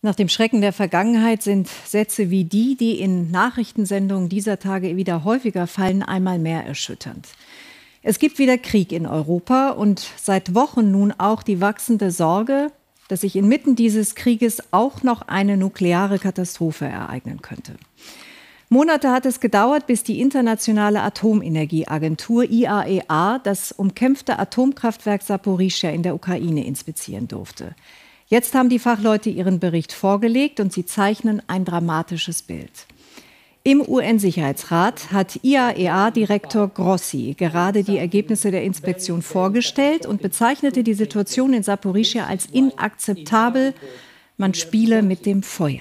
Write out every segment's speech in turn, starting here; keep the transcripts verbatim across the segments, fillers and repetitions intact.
Nach dem Schrecken der Vergangenheit sind Sätze wie die, die in Nachrichtensendungen dieser Tage wieder häufiger fallen, einmal mehr erschütternd. Es gibt wieder Krieg in Europa und seit Wochen nun auch die wachsende Sorge, dass sich inmitten dieses Krieges auch noch eine nukleare Katastrophe ereignen könnte. Monate hat es gedauert, bis die Internationale Atomenergieagentur I A E A das umkämpfte Atomkraftwerk Saporischschja in der Ukraine inspizieren durfte. Jetzt haben die Fachleute ihren Bericht vorgelegt und sie zeichnen ein dramatisches Bild. Im U N-Sicherheitsrat hat I A E A-Direktor Grossi gerade die Ergebnisse der Inspektion vorgestellt und bezeichnete die Situation in Saporischschja als inakzeptabel. Man spiele mit dem Feuer.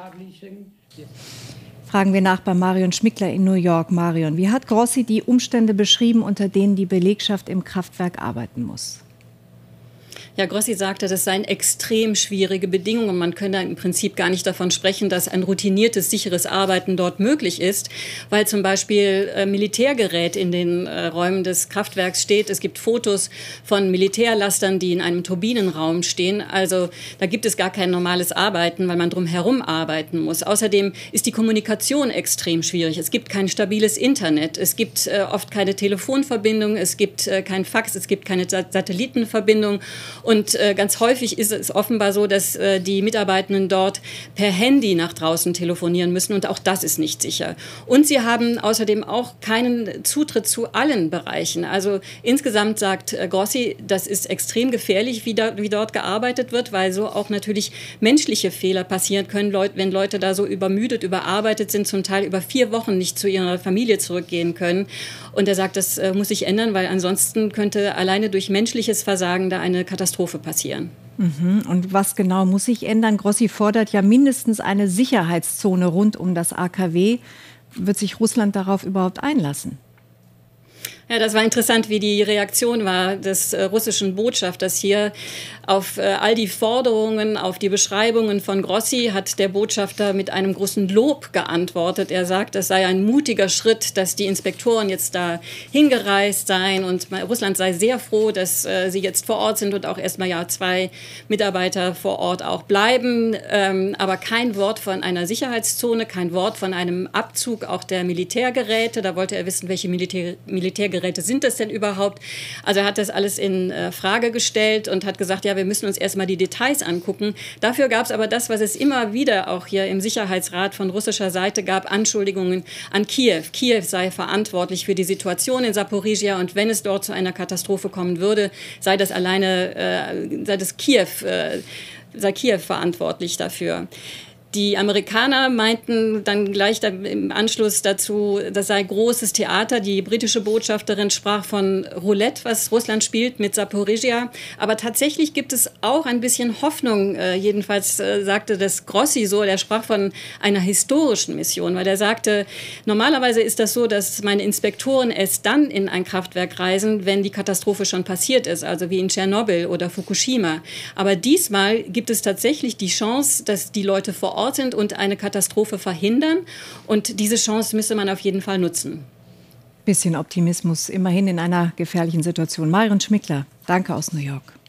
Fragen wir nach bei Marion Schmickler in New York. Marion, wie hat Grossi die Umstände beschrieben, unter denen die Belegschaft im Kraftwerk arbeiten muss? Ja, Grossi sagte, das seien extrem schwierige Bedingungen. Man könne im Prinzip gar nicht davon sprechen, dass ein routiniertes, sicheres Arbeiten dort möglich ist, weil zum Beispiel äh, Militärgerät in den äh, Räumen des Kraftwerks steht. Es gibt Fotos von Militärlastern, die in einem Turbinenraum stehen. Also da gibt es gar kein normales Arbeiten, weil man drumherum arbeiten muss. Außerdem ist die Kommunikation extrem schwierig. Es gibt kein stabiles Internet. Es gibt äh, oft keine Telefonverbindung. Es gibt äh, kein Fax. Es gibt keine Sa- Satellitenverbindung. Und äh, ganz häufig ist es offenbar so, dass äh, die Mitarbeitenden dort per Handy nach draußen telefonieren müssen. Und auch das ist nicht sicher. Und sie haben außerdem auch keinen Zutritt zu allen Bereichen. Also insgesamt sagt äh, Grossi, das ist extrem gefährlich, wie, da, wie dort gearbeitet wird, weil so auch natürlich menschliche Fehler passieren können, Leut, wenn Leute da so übermüdet, überarbeitet sind, zum Teil über vier Wochen nicht zu ihrer Familie zurückgehen können. Und er sagt, das äh, muss sich ändern, weil ansonsten könnte alleine durch menschliches Versagen da eine Katastrophe passieren. Mhm. Und was genau muss sich ändern? Grossi fordert ja mindestens eine Sicherheitszone rund um das A K W. Wird sich Russland darauf überhaupt einlassen? Ja, das war interessant, wie die Reaktion war des äh, russischen Botschafters hier. Auf äh, all die Forderungen, auf die Beschreibungen von Grossi hat der Botschafter mit einem großen Lob geantwortet. Er sagt, es sei ein mutiger Schritt, dass die Inspektoren jetzt da hingereist seien und Russland sei sehr froh, dass äh, sie jetzt vor Ort sind und auch erst mal ja zwei Mitarbeiter vor Ort auch bleiben. Ähm, aber kein Wort von einer Sicherheitszone, kein Wort von einem Abzug auch der Militärgeräte. Da wollte er wissen, welche Militär, Militärgeräte Geräte sind das denn überhaupt? Also er hat das alles in äh, Frage gestellt und hat gesagt, ja, wir müssen uns erstmal die Details angucken. Dafür gab es aber das, was es immer wieder auch hier im Sicherheitsrat von russischer Seite gab, Anschuldigungen an Kiew. Kiew sei verantwortlich für die Situation in Saporischschja und wenn es dort zu einer Katastrophe kommen würde, sei das alleine, äh, sei das Kiew, äh, sei Kiew verantwortlich dafür. Die Amerikaner meinten dann gleich im Anschluss dazu, das sei großes Theater. Die britische Botschafterin sprach von Roulette, was Russland spielt mit Saporischschja. Aber tatsächlich gibt es auch ein bisschen Hoffnung. Jedenfalls sagte das Grossi so, der sprach von einer historischen Mission, weil er sagte, normalerweise ist das so, dass meine Inspektoren erst dann in ein Kraftwerk reisen, wenn die Katastrophe schon passiert ist, also wie in Tschernobyl oder Fukushima. Aber diesmal gibt es tatsächlich die Chance, dass die Leute vor Ort sind und eine Katastrophe verhindern. Und diese Chance müsste man auf jeden Fall nutzen. Bisschen Optimismus, immerhin in einer gefährlichen Situation. Marion Schmickler, danke aus New York.